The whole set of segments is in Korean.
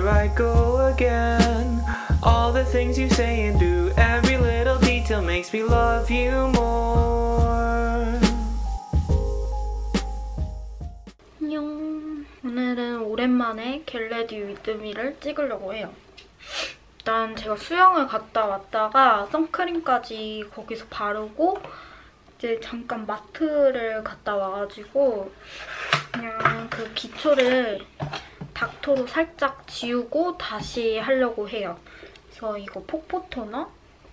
here I go again. All the things you say and do, every little detail makes me love you more. 안녕. 오늘은 오랜만에 겟레디 위드 미를 찍으려고 해요. 일단 제가 수영을 갔다 왔다가 선크림까지 거기서 바르고 이제 잠깐 마트를 갔다 와가지고 그냥 그 기초를 닥터로 살짝 지우고 다시 하려고 해요. 그래서 이거 폭포토너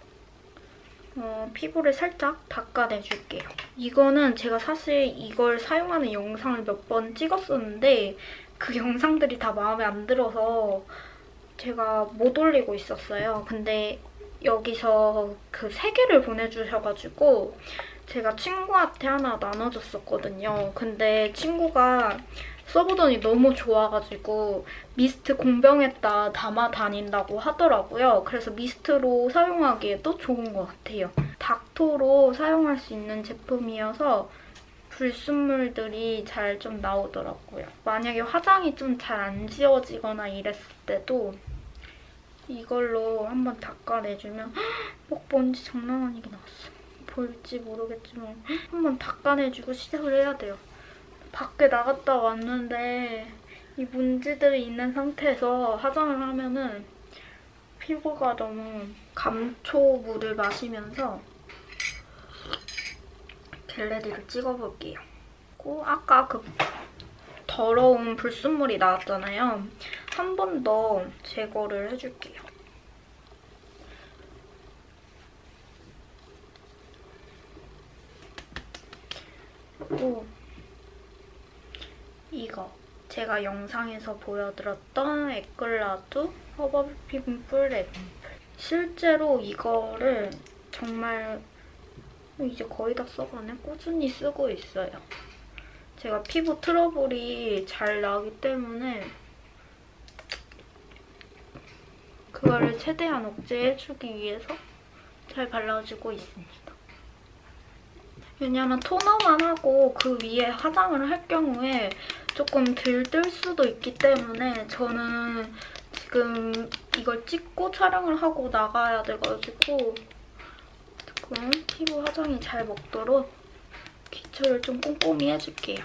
피부를 살짝 닦아내줄게요. 이거는 제가 사실 이걸 사용하는 영상을 몇 번 찍었었는데 그 영상들이 다 마음에 안 들어서 제가 못 올리고 있었어요. 근데 여기서 그 3개를 보내주셔가지고 제가 친구한테 하나 나눠줬었거든요. 근데 친구가 써보더니 너무 좋아가지고 미스트 공병에다 담아 다닌다고 하더라고요. 그래서 미스트로 사용하기에도 좋은 것 같아요. 닥터로 사용할 수 있는 제품이어서 불순물들이 잘 좀 나오더라고요. 만약에 화장이 좀 잘 안 지워지거나 이랬을 때도 이걸로 한번 닦아내주면 먼지 장난 아니게 나왔어. 보일지 모르겠지만 한번 닦아내주고 시작을 해야 돼요. 밖에 나갔다 왔는데 이 먼지들이 있는 상태에서 화장을 하면은 피부가 너무 감초물을 마시면서 겟레디를 찍어볼게요. 그리고 아까 그 더러운 불순물이 나왔잖아요. 한 번 더 제거를 해줄게요. 그리고 이거 제가 영상에서 보여드렸던 에클라두 허브 핑플 앰플. 실제로 이거를 정말 이제 거의 다 써가네. 꾸준히 쓰고 있어요. 제가 피부 트러블이 잘 나기 때문에 그거를 최대한 억제해주기 위해서 잘 발라주고 있습니다. 왜냐면 토너만 하고 그 위에 화장을 할 경우에 조금 들뜰 수도 있기 때문에 저는 지금 이걸 찍고 촬영을 하고 나가야 돼가지고 조금 피부 화장이 잘 먹도록 기초를 좀 꼼꼼히 해줄게요.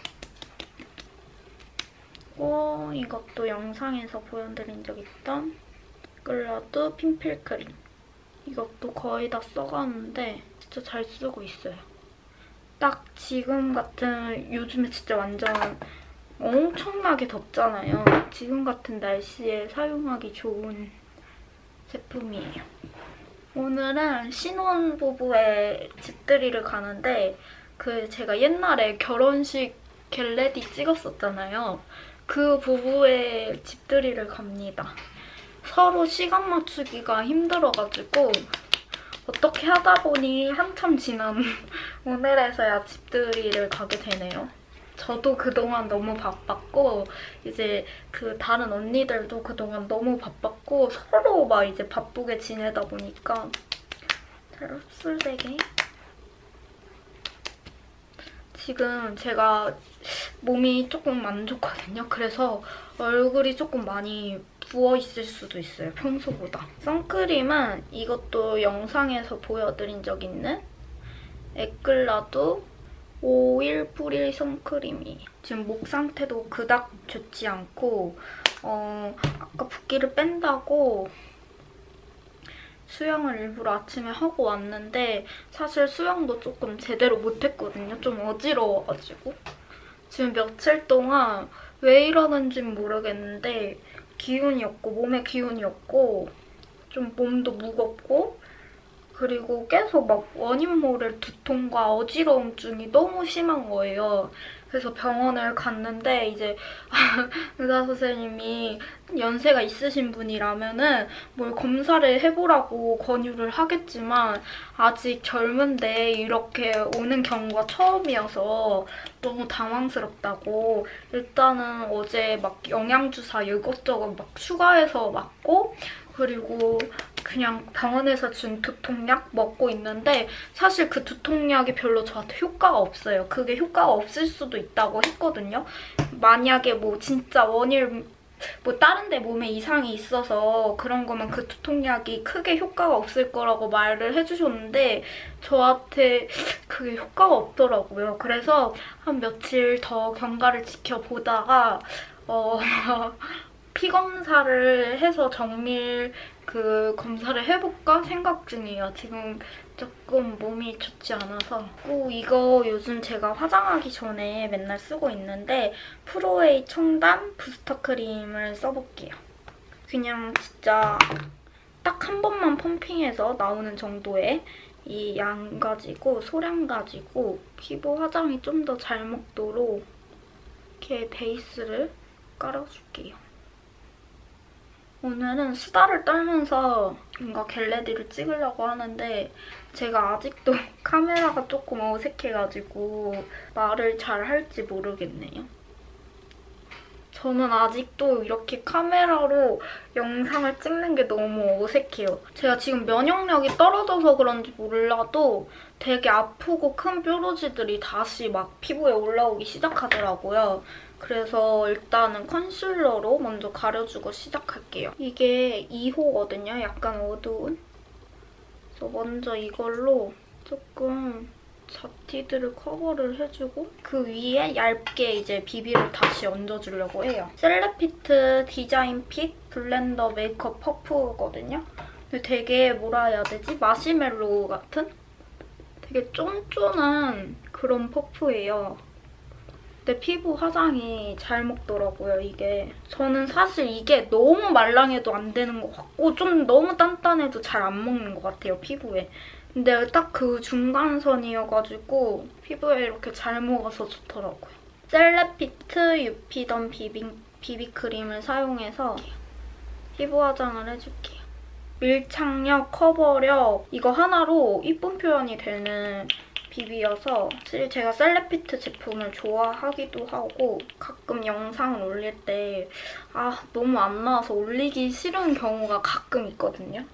그리고 이것도 영상에서 보여드린 적 있던 에클라두 핀필 크림. 이것도 거의 다 써가는데 진짜 잘 쓰고 있어요. 딱 지금 같은, 요즘에 진짜 완전 엄청나게 덥잖아요. 지금 같은 날씨에 사용하기 좋은 제품이에요. 오늘은 신혼부부의 집들이를 가는데 그 제가 옛날에 결혼식 겟레디 찍었었잖아요. 그 부부의 집들이를 갑니다. 서로 시간 맞추기가 힘들어가지고 어떻게 하다 보니 한참 지난 오늘에서야 집들이를 가게 되네요. 저도 그동안 너무 바빴고 이제 그 다른 언니들도 그동안 너무 바빴고 서로 막 이제 바쁘게 지내다 보니까 잘 흡술되게. 지금 제가 몸이 조금 안 좋거든요. 그래서 얼굴이 조금 많이 부어있을 수도 있어요, 평소보다. 선크림은 이것도 영상에서 보여드린 적 있는 에클라두 오일 프리 선크림이에요. 지금 목 상태도 그닥 좋지 않고 아까 붓기를 뺀다고 수영을 일부러 아침에 하고 왔는데 사실 수영도 조금 제대로 못했거든요. 좀 어지러워가지고. 지금 며칠 동안 왜 이러는지는 모르겠는데 기운이 없고 몸에 기운이 없고 좀 몸도 무겁고 그리고 계속 막 원인 모를 두통과 어지러움증이 너무 심한 거예요. 그래서 병원을 갔는데 이제 의사 선생님이 연세가 있으신 분이라면은 뭘 검사를 해보라고 권유를 하겠지만 아직 젊은데 이렇게 오는 경우가 처음이어서 너무 당황스럽다고 일단은 어제 막 영양주사 이것저것 막 추가해서 맞고 그리고 그냥 병원에서 준 두통약 먹고 있는데 사실 그 두통약이 별로 저한테 효과가 없어요. 그게 효과가 없을 수도 있다고 했거든요. 만약에 뭐 진짜 원인 뭐 다른 데 몸에 이상이 있어서 그런 거면 그 두통약이 크게 효과가 없을 거라고 말을 해주셨는데 저한테 그게 효과가 없더라고요. 그래서 한 며칠 더 경과를 지켜보다가 피 검사를 해서 정밀 그 검사를 해볼까 생각 중이에요. 지금 조금 몸이 좋지 않아서. 이거 요즘 제가 화장하기 전에 맨날 쓰고 있는데 프로웨이 청담 부스터 크림을 써볼게요. 그냥 진짜 딱 한 번만 펌핑해서 나오는 정도의 이 양 가지고 소량 가지고 피부 화장이 좀 더 잘 먹도록 이렇게 베이스를 깔아줄게요. 오늘은 수다를 떨면서 뭔가 겟레디를 찍으려고 하는데 제가 아직도 카메라가 조금 어색해가지고 말을 잘 할지 모르겠네요. 저는 아직도 이렇게 카메라로 영상을 찍는 게 너무 어색해요. 제가 지금 면역력이 떨어져서 그런지 몰라도 되게 아프고 큰 뾰루지들이 다시 막 피부에 올라오기 시작하더라고요. 그래서 일단은 컨실러로 먼저 가려주고 시작할게요. 이게 2호거든요. 약간 어두운. 그래서 먼저 이걸로 조금 잡티들을 커버를 해주고 그 위에 얇게 이제 비비를 다시 얹어주려고 해요. 셀레피트 디자인 핏 블렌더 메이크업 퍼프거든요. 근데 되게 뭐라 해야 되지? 마시멜로우 같은? 되게 쫀쫀한 그런 퍼프예요. 근데 피부 화장이 잘 먹더라고요, 이게. 저는 사실 이게 너무 말랑해도 안 되는 것 같고 좀 너무 단단해도 잘 안 먹는 것 같아요, 피부에. 근데 딱 그 중간선이어가지고 피부에 이렇게 잘 먹어서 좋더라고요. 셀레피트 유피던 비비크림을 사용해서 피부 화장을 해줄게요. 밀착력, 커버력 이거 하나로 이쁜 표현이 되는 비비여서 사실 제가 셀레피트 제품을 좋아하기도 하고 가끔 영상을 올릴 때 너무 안 나와서 올리기 싫은 경우가 가끔 있거든요.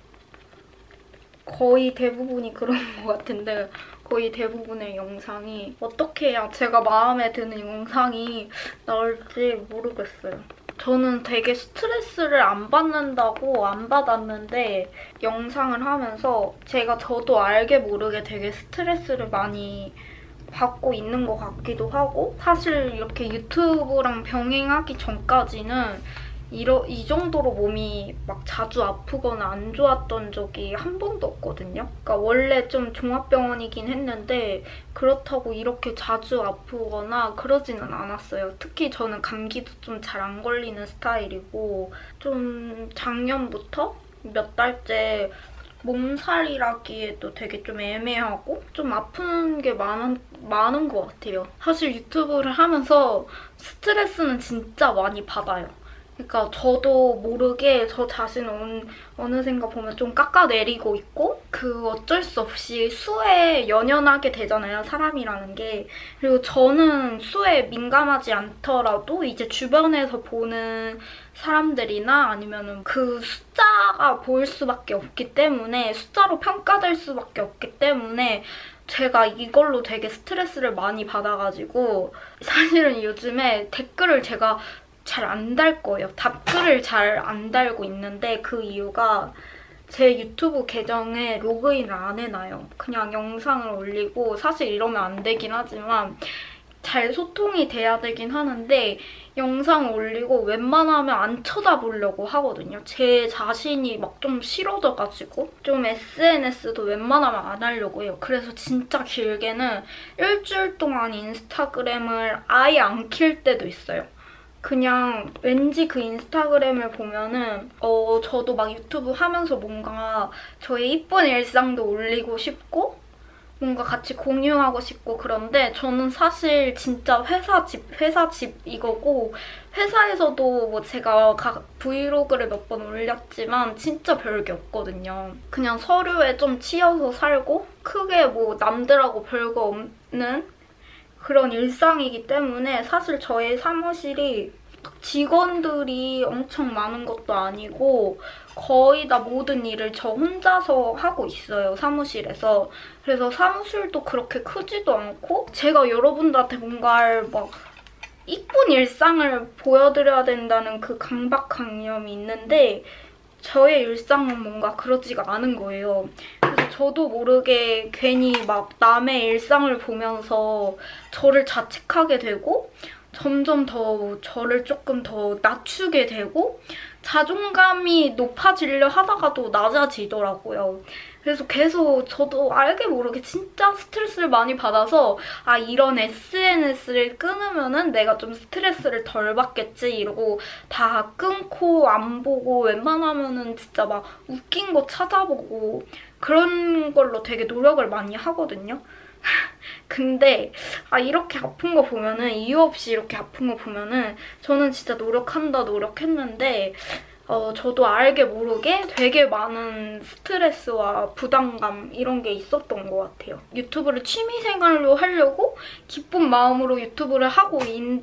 거의 대부분이 그런 것 같은데 거의 대부분의 영상이 어떻게 해야 제가 마음에 드는 영상이 나올지 모르겠어요. 저는 되게 스트레스를 안 받는다고 안 받았는데 영상을 하면서 저도 알게 모르게 되게 스트레스를 많이 받고 있는 것 같기도 하고 사실 이렇게 유튜브랑 병행하기 전까지는 이 정도로 몸이 막 자주 아프거나 안 좋았던 적이 한 번도 없거든요. 그러니까 원래 좀 종합병원이긴 했는데 그렇다고 이렇게 자주 아프거나 그러지는 않았어요. 특히 저는 감기도 좀 잘 안 걸리는 스타일이고 좀 작년부터 몇 달째 몸살이라기에도 되게 좀 애매하고 좀 아픈 게 많은 것 같아요. 사실 유튜브를 하면서 스트레스는 진짜 많이 받아요. 그러니까 저도 모르게 저 자신을 어느샌가 보면 좀 깎아내리고 있고 어쩔 수 없이 수에 연연하게 되잖아요, 사람이라는 게. 그리고 저는 수에 민감하지 않더라도 이제 주변에서 보는 사람들이나 아니면 그 숫자가 보일 수밖에 없기 때문에 숫자로 평가될 수밖에 없기 때문에 제가 이걸로 되게 스트레스를 많이 받아가지고 사실은 요즘에 댓글을 제가 잘 안 달 거예요. 답글을 잘 안 달고 있는데 그 이유가 제 유튜브 계정에 로그인을 안 해놔요. 그냥 영상을 올리고 사실 이러면 안 되긴 하지만 잘 소통이 돼야 되긴 하는데 영상을 올리고 웬만하면 안 쳐다보려고 하거든요. 제 자신이 막 좀 싫어져가지고 좀 SNS도 웬만하면 안 하려고 해요. 그래서 진짜 길게는 일주일 동안 인스타그램을 아예 안 킬 때도 있어요. 그냥 왠지 그 인스타그램을 보면은 저도 막 유튜브 하면서 뭔가 저의 이쁜 일상도 올리고 싶고 뭔가 같이 공유하고 싶고 그런데 저는 사실 진짜 회사 집 이거고 회사에서도 뭐 제가 브이로그를 몇 번 올렸지만 진짜 별게 없거든요. 그냥 서류에 좀 치여서 살고 크게 뭐 남들하고 별거 없는 그런 일상이기 때문에 사실 저의 사무실이 직원들이 엄청 많은 것도 아니고 거의 다 모든 일을 저 혼자서 하고 있어요, 사무실에서. 그래서 사무실도 그렇게 크지도 않고 제가 여러분들한테 뭔가를 막 이쁜 일상을 보여드려야 된다는 그 강박관념이 있는데 저의 일상은 뭔가 그렇지가 않은 거예요. 그래서 저도 모르게 괜히 막 남의 일상을 보면서 저를 자책하게 되고 점점 더 저를 조금 더 낮추게 되고 자존감이 높아지려 하다가도 낮아지더라고요. 그래서 계속 저도 알게 모르게 진짜 스트레스를 많이 받아서 아 이런 SNS를 끊으면은 내가 좀 스트레스를 덜 받겠지 이러고 다 끊고 안 보고 웬만하면은 진짜 막 웃긴 거 찾아보고 그런 걸로 되게 노력을 많이 하거든요. 근데 아 이렇게 아픈 거 보면은 이유 없이 이렇게 아픈 거 보면은 저는 진짜 노력했는데 저도 알게 모르게 되게 많은 스트레스와 부담감 이런 게 있었던 것 같아요. 유튜브를 취미생활로 하려고 기쁜 마음으로 유튜브를 하고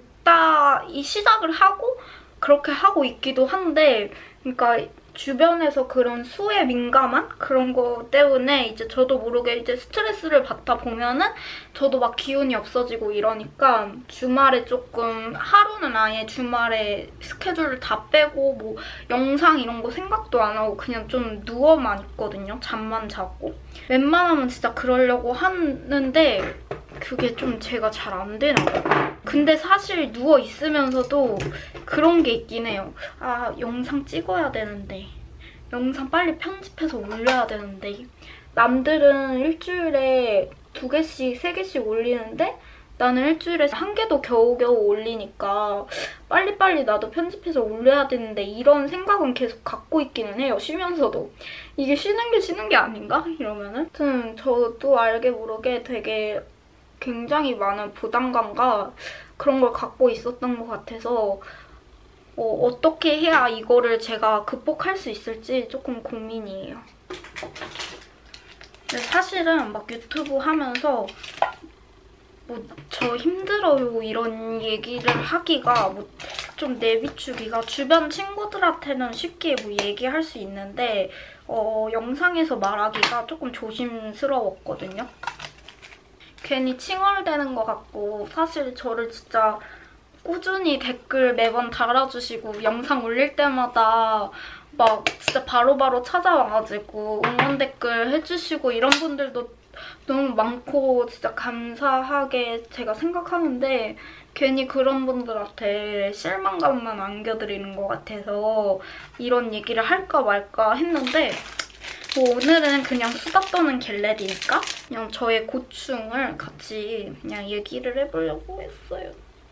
이 시작을 하고 그렇게 하고 있기도 한데 그러니까 주변에서 그런 수에 민감한 그런 거 때문에 이제 저도 모르게 이제 스트레스를 받다 보면은 저도 막 기운이 없어지고 이러니까 주말에 조금 하루는 아예 주말에 스케줄을 다 빼고 뭐 영상 이런 거 생각도 안 하고 그냥 좀 누워만 있거든요. 잠만 자고. 웬만하면 진짜 그러려고 하는데 그게 좀 제가 잘 안 되나 봐요. 근데 사실 누워있으면서도 그런 게 있긴 해요. 아, 영상 찍어야 되는데. 영상 빨리 편집해서 올려야 되는데. 남들은 일주일에 2개씩, 3개씩 올리는데 나는 일주일에 1개도 겨우겨우 올리니까 빨리빨리 나도 편집해서 올려야 되는데 이런 생각은 계속 갖고 있기는 해요. 쉬면서도. 이게 쉬는 게 아닌가? 이러면은. 아무튼 저도 알게 모르게 되게 굉장히 많은 부담감과 그런 걸 갖고 있었던 것 같아서 어떻게 해야 이거를 제가 극복할 수 있을지 조금 고민이에요. 근데 사실은 막 유튜브 하면서 뭐 저 힘들어요 이런 얘기를 하기가 뭐 좀 내비추기가 주변 친구들한테는 쉽게 뭐 얘기할 수 있는데 영상에서 말하기가 조금 조심스러웠거든요. 괜히 칭얼대는 것 같고 사실 저를 진짜 꾸준히 댓글 매번 달아주시고 영상 올릴 때마다 막 진짜 바로바로 찾아와가지고 응원 댓글 해주시고 이런 분들도 너무 많고 진짜 감사하게 제가 생각하는데 괜히 그런 분들한테 실망감만 안겨드리는 것 같아서 이런 얘기를 할까 말까 했는데 뭐 오늘은 그냥 수다 떠는 겟레디니까 그냥 저의 고충을 같이 그냥 얘기를 해보려고 했어요.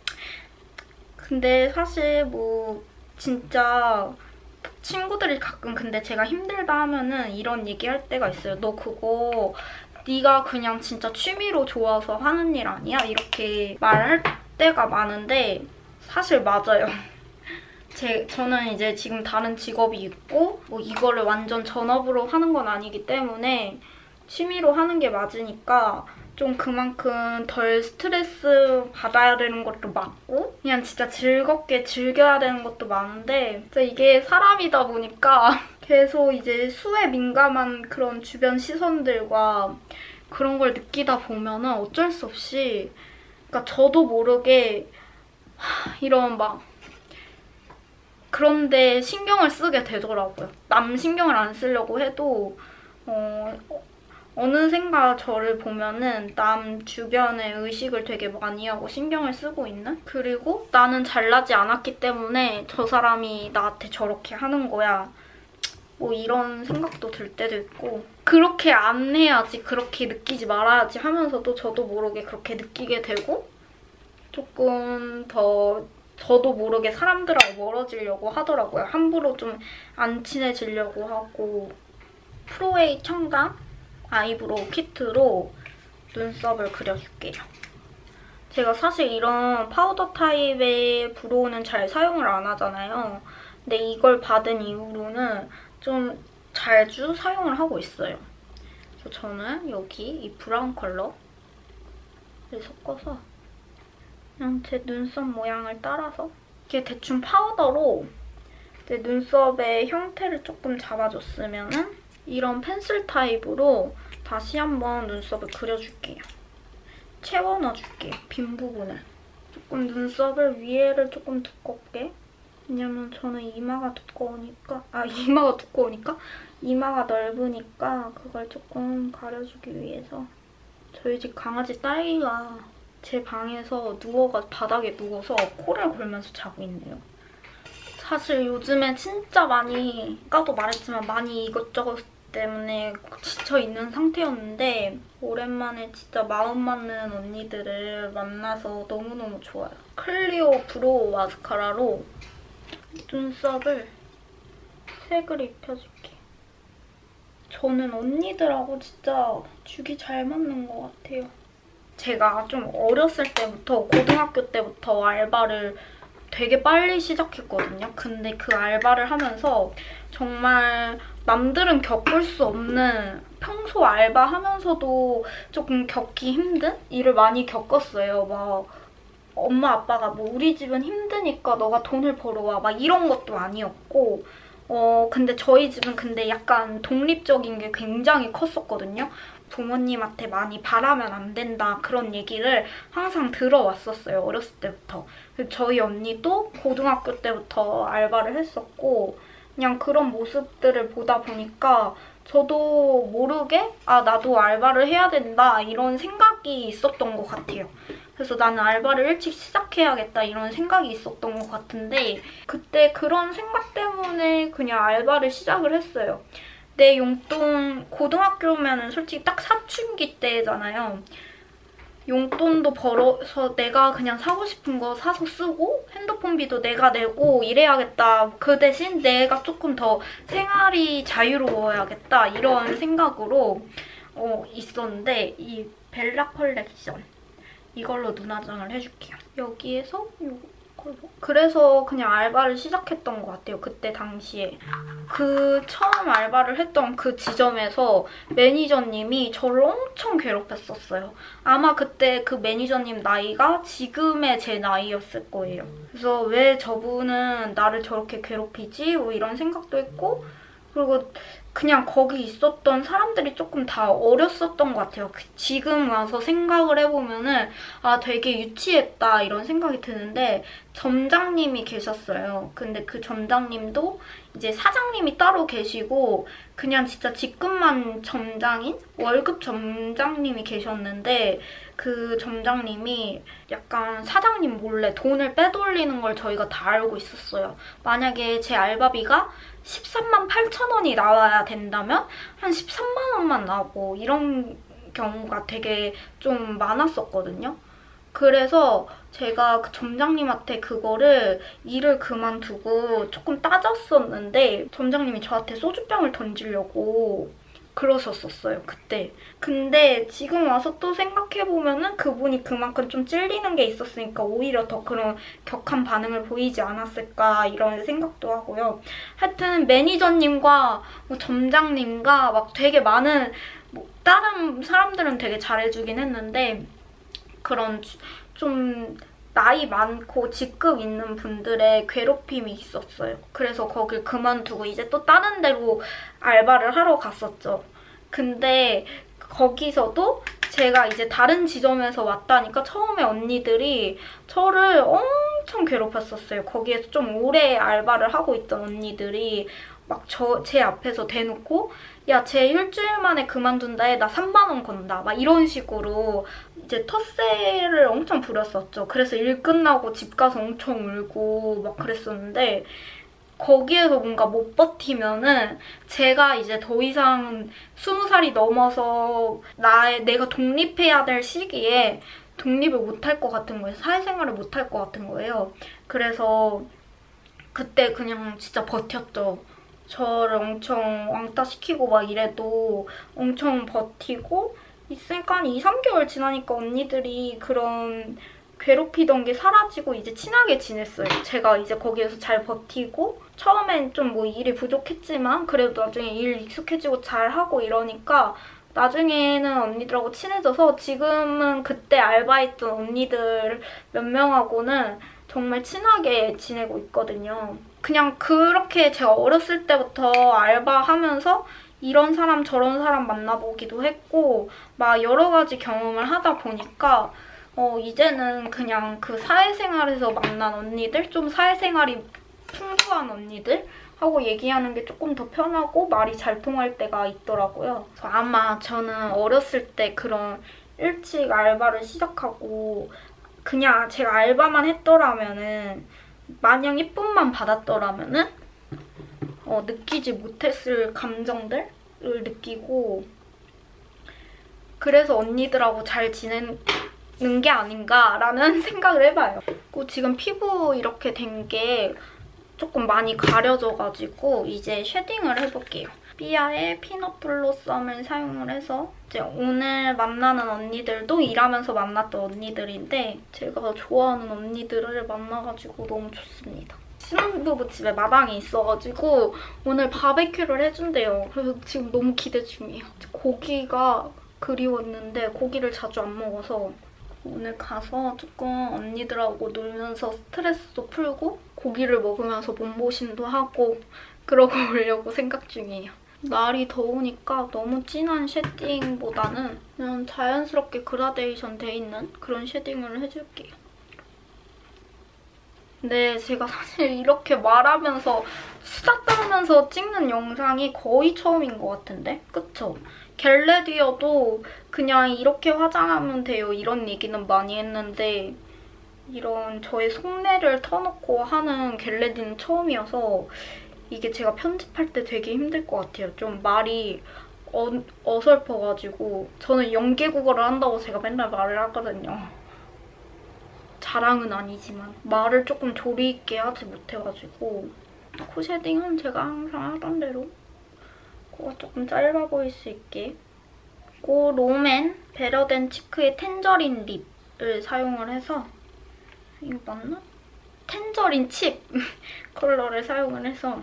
근데 사실 뭐 진짜 친구들이 가끔 근데 제가 힘들다 하면은 이런 얘기할 때가 있어요. 너 그거 네가 그냥 진짜 취미로 좋아서 하는 일 아니야? 이렇게 말할 때가 많은데 사실 맞아요. 저는 이제 지금 다른 직업이 있고 뭐 이거를 완전 전업으로 하는 건 아니기 때문에 취미로 하는 게 맞으니까 좀 그만큼 덜 스트레스 받아야 되는 것도 맞고 그냥 진짜 즐겁게 즐겨야 되는 것도 많은데 진짜 이게 사람이다 보니까 계속 이제 수에 민감한 그런 주변 시선들과 그런 걸 느끼다 보면은 어쩔 수 없이 그러니까 저도 모르게 이런 막 그런데 신경을 쓰게 되더라고요. 남 신경을 안 쓰려고 해도 어느샌가 저를 보면은 남 주변의 의식을 되게 많이 하고 신경을 쓰고 있는? 그리고 나는 잘나지 않았기 때문에 저 사람이 나한테 저렇게 하는 거야. 뭐 이런 생각도 들 때도 있고 그렇게 안 해야지, 그렇게 느끼지 말아야지 하면서도 저도 모르게 그렇게 느끼게 되고 조금 더 저도 모르게 사람들하고 멀어지려고 하더라고요. 함부로 좀 안 친해지려고 하고 프로웨이 청담 아이브로우 키트로 눈썹을 그려줄게요. 제가 사실 이런 파우더 타입의 브로우는 잘 사용을 안 하잖아요. 근데 이걸 받은 이후로는 좀 자주 사용을 하고 있어요. 그래서 저는 여기 이 브라운 컬러를 섞어서 그냥 제 눈썹 모양을 따라서 이게 대충 파우더로 내 눈썹의 형태를 조금 잡아줬으면은 이런 펜슬 타입으로 다시 한번 눈썹을 그려줄게요. 채워 넣어줄게요, 빈 부분을. 조금 눈썹을 위에를 조금 두껍게. 왜냐면 저는 이마가 두꺼우니까 이마가 넓으니까 그걸 조금 가려주기 위해서. 저희 집 강아지 딸기가 제 방에서 바닥에 누워서 코를 골면서 자고 있네요. 사실 요즘에 진짜 많이, 아까도 말했지만 많이 이것저것 때문에 지쳐있는 상태였는데 오랜만에 진짜 마음 맞는 언니들을 만나서 너무너무 좋아요. 클리오 브로우 마스카라로 눈썹을 색을 입혀줄게. 저는 언니들하고 진짜 죽이 잘 맞는 것 같아요. 제가 좀 어렸을 때부터, 고등학교 때부터 알바를 되게 빨리 시작했거든요. 근데 그 알바를 하면서 정말 남들은 겪을 수 없는, 평소 알바하면서도 조금 겪기 힘든 일을 많이 겪었어요. 막 엄마 아빠가 뭐 우리 집은 힘드니까 너가 돈을 벌어와 막 이런 것도 아니었고, 근데 저희 집은 근데 약간 독립적인 게 굉장히 컸었거든요. 부모님한테 많이 바라면 안 된다 그런 얘기를 항상 들어왔었어요. 어렸을 때부터. 저희 언니도 고등학교 때부터 알바를 했었고 그냥 그런 모습들을 보다 보니까 저도 모르게 나도 알바를 해야 된다 이런 생각이 있었던 것 같아요. 그래서 나는 알바를 일찍 시작해야겠다 이런 생각이 있었던 것 같은데 그때 그런 생각 때문에 그냥 알바를 시작을 했어요. 내 용돈, 고등학교면은 솔직히 딱 사춘기 때잖아요. 용돈도 벌어서 내가 그냥 사고 싶은 거 사서 쓰고 핸드폰비도 내가 내고 이래야겠다. 그 대신 내가 조금 더 생활이 자유로워야겠다. 이런 생각으로 있었는데 이 벨라 컬렉션 이걸로 눈화장을 해줄게요. 여기에서 그래서 그냥 알바를 시작했던 것 같아요. 그때 당시에. 그 처음 알바를 했던 그 지점에서 매니저님이 저를 엄청 괴롭혔었어요. 아마 그때 그 매니저님 나이가 지금의 제 나이였을 거예요. 그래서 왜 저분은 나를 저렇게 괴롭히지? 뭐 이런 생각도 했고 그리고 그냥 거기 있었던 사람들이 조금 다 어렸었던 것 같아요. 지금 와서 생각을 해보면은 되게 유치했다 이런 생각이 드는데 점장님이 계셨어요. 근데 그 점장님도 이제 사장님이 따로 계시고 그냥 진짜 직급만 점장인 월급 점장님이 계셨는데 그 점장님이 약간 사장님 몰래 돈을 빼돌리는 걸 저희가 다 알고 있었어요. 만약에 제 알바비가 13만 8천 원이 나와야 된다면 한 13만 원만 나오고 이런 경우가 되게 좀 많았었거든요. 그래서 제가 그 점장님한테 그거를 일을 그만두고 조금 따졌었는데 점장님이 저한테 소주병을 던지려고 그러셨었어요, 그때. 근데 지금 와서 또 생각해보면은 그분이 그만큼 좀 찔리는 게 있었으니까 오히려 더 그런 격한 반응을 보이지 않았을까 이런 생각도 하고요. 하여튼 매니저님과 뭐 점장님과 막 되게 많은 다른 사람들은 되게 잘해주긴 했는데 그런 좀 나이 많고 직급 있는 분들의 괴롭힘이 있었어요. 그래서 거길 그만두고 이제 또 다른 데로 알바를 하러 갔었죠. 근데 거기서도 제가 이제 다른 지점에서 왔다니까 처음에 언니들이 저를 엄청 괴롭혔었어요. 거기에서 좀 오래 알바를 하고 있던 언니들이 막 제 앞에서 대놓고 야, 쟤 일주일 만에 그만둔다 해. 나 3만 원 건다. 막 이런 식으로 이제 텃세를 엄청 부렸었죠. 그래서 일 끝나고 집 가서 엄청 울고 막 그랬었는데 거기에서 뭔가 못 버티면은 제가 이제 더 이상 20살이 넘어서 내가 독립해야 될 시기에 독립을 못할 것 같은 거예요. 사회생활을 못할 것 같은 거예요. 그래서 그때 그냥 진짜 버텼죠. 저를 엄청 왕따 시키고 막 이래도 엄청 버티고 있으니까 한 2, 3개월 지나니까 언니들이 그런 괴롭히던 게 사라지고 이제 친하게 지냈어요. 제가 이제 거기에서 잘 버티고 처음엔 좀 뭐 일이 부족했지만 그래도 나중에 일 익숙해지고 잘하고 이러니까 나중에는 언니들하고 친해져서 지금은 그때 알바했던 언니들 몇 명하고는 정말 친하게 지내고 있거든요. 그냥 그렇게 제가 어렸을 때부터 알바하면서 이런 사람 저런 사람 만나보기도 했고 막 여러 가지 경험을 하다 보니까 이제는 그냥 그 사회생활에서 만난 언니들, 좀 사회생활이 풍부한 언니들 하고 얘기하는 게 조금 더 편하고 말이 잘 통할 때가 있더라고요. 그래서 아마 저는 어렸을 때 그런 일찍 알바를 시작하고 그냥 제가 알바만 했더라면은 마냥 이쁨만 받았더라면은 느끼지 못했을 감정들을 느끼고 그래서 언니들하고 잘 지내는 게 아닌가라는 생각을 해봐요. 그리고 지금 피부 이렇게 된 게 조금 많이 가려져가지고 이제 쉐딩을 해볼게요. 삐아의 피넛 블로썸을 사용을 해서 이제 오늘 만나는 언니들도 일하면서 만났던 언니들인데 제가 좋아하는 언니들을 만나가지고 너무 좋습니다. 신혼부부집에 마당이 있어가지고 오늘 바베큐를 해준대요. 그래서 지금 너무 기대 중이에요. 고기가 그리웠는데 고기를 자주 안 먹어서 오늘 가서 조금 언니들하고 놀면서 스트레스도 풀고 고기를 먹으면서 몸보신도 하고 그러고 오려고 생각 중이에요. 날이 더우니까 너무 진한 쉐딩보다는 그냥 자연스럽게 그라데이션 돼 있는 그런 쉐딩을 해줄게요. 근데 제가 사실 이렇게 말하면서 수다 떨면서 찍는 영상이 거의 처음인 것 같은데? 그쵸? 겟레디어도 그냥 이렇게 화장하면 돼요 이런 얘기는 많이 했는데 이런 저의 속내를 터놓고 하는 겟레디는 처음이어서 이게 제가 편집할 때 되게 힘들 것 같아요. 좀 말이 어설퍼가지고 저는 연계국어를 한다고 제가 맨날 말을 하거든요. 자랑은 아니지만 말을 조금 조리 있게 하지 못해가지고 코 쉐딩은 제가 항상 하던 대로 코가 조금 짧아 보일 수 있게 그리고 롬앤 베러덴 치크의 텐저린 립을 사용을 해서 이거 맞나? 텐저린 칩 컬러를 사용을 해서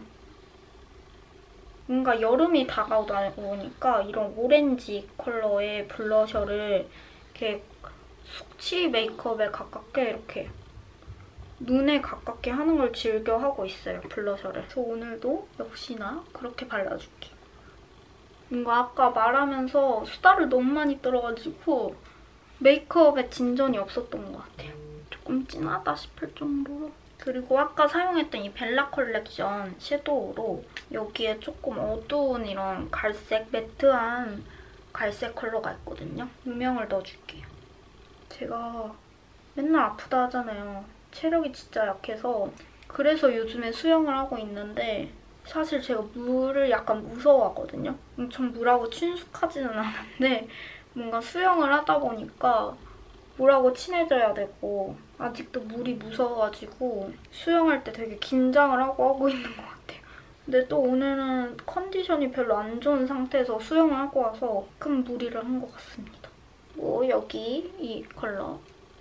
뭔가 여름이 다가오다 보니까 이런 오렌지 컬러의 블러셔를 이렇게 숙취 메이크업에 가깝게 이렇게 눈에 가깝게 하는 걸 즐겨 하고 있어요, 블러셔를. 그래서 오늘도 역시나 그렇게 발라줄게요. 뭔가 아까 말하면서 수다를 너무 많이 떨어가지고 메이크업에 진전이 없었던 것 같아요. 조금 진하다 싶을 정도로. 그리고 아까 사용했던 이 벨라 컬렉션 섀도우로 여기에 조금 어두운 이런 갈색, 매트한 갈색 컬러가 있거든요. 음영을 넣어줄게요. 제가 맨날 아프다 하잖아요. 체력이 진짜 약해서 그래서 요즘에 수영을 하고 있는데 사실 제가 물을 약간 무서워하거든요. 엄청 물하고 친숙하지는 않은데 뭔가 수영을 하다 보니까 물하고 친해져야 되고 아직도 물이 무서워가지고 수영할 때 되게 긴장을 하고 있는 것 같아요. 근데 또 오늘은 컨디션이 별로 안 좋은 상태에서 수영을 하고 와서 큰 무리를 한 것 같습니다. 뭐 여기 이 컬러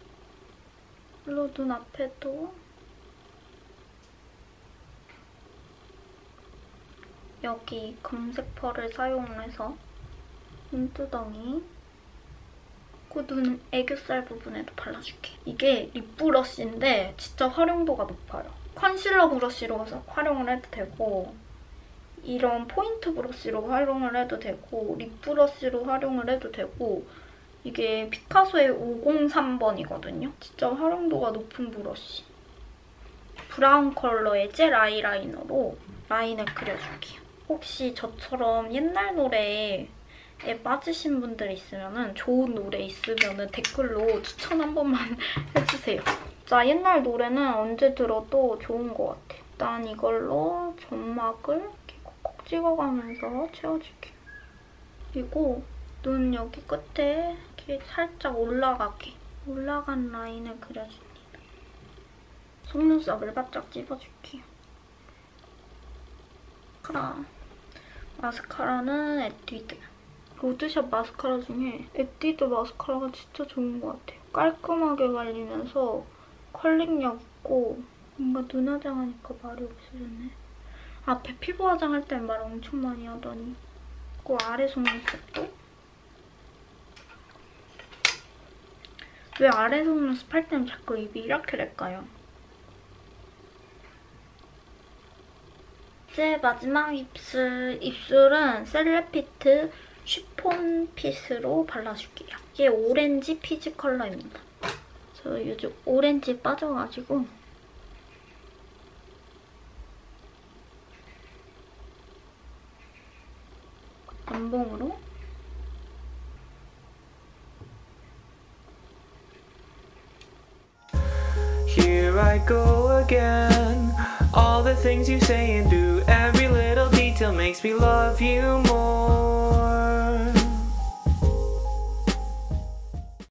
눈 앞에도 여기 금색 펄을 사용해서 눈두덩이 그 눈 애교살 부분에도 발라줄게. 이게 립 브러쉬인데 진짜 활용도가 높아요. 컨실러 브러쉬로 활용을 해도 되고 이런 포인트 브러쉬로 활용을 해도 되고 립 브러쉬로 활용을 해도 되고 이게 피카소의 503번이거든요. 진짜 활용도가 높은 브러쉬. 브라운 컬러의 젤 아이라이너로 라인을 그려줄게요. 혹시 저처럼 옛날 노래에 빠지신 분들 있으면 좋은 노래 있으면 댓글로 추천 한 번만 해주세요. 진짜 옛날 노래는 언제 들어도 좋은 것 같아요. 일단 이걸로 점막을 이렇게 콕콕 찍어가면서 채워줄게요. 그리고 눈 여기 끝에 이렇게 살짝 올라간 라인을 그려줍니다. 속눈썹을 바짝 찝어줄게요. 마스카라는 에뛰드. 로드샵 마스카라 중에 에뛰드 마스카라가 진짜 좋은 것 같아요. 깔끔하게 발리면서 컬링력 있고 뭔가 눈 화장하니까 말이 없어졌네. 앞에 피부 화장할 땐 말 엄청 많이 하더니. 그리고 아래 속눈썹도. 왜 아래 속눈썹 할 때는 자꾸 입이 이렇게 될까요? 이제 마지막 입술은 셀레피트 쉬폰 핏으로 발라줄게요. 이게 오렌지 피지 컬러입니다. 저 요즘 오렌지에 빠져가지고 면봉으로 Here I go again. All the things you say and do, every little detail makes me love you more.